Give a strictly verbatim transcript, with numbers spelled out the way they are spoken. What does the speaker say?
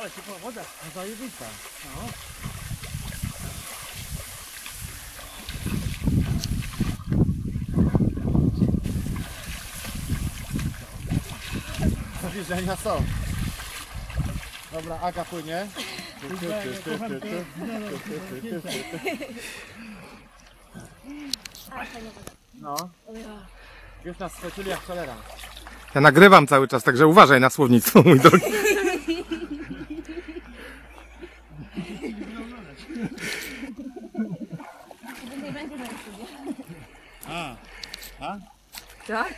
Ale ciepła woda, no zajebista. No. Zbliżenia są. Dobra, Aga płynie. No. Już nas schwycili jak cholera. Ja nagrywam cały czas, także uważaj na słownictwo, mój drogi. A, a? Tak?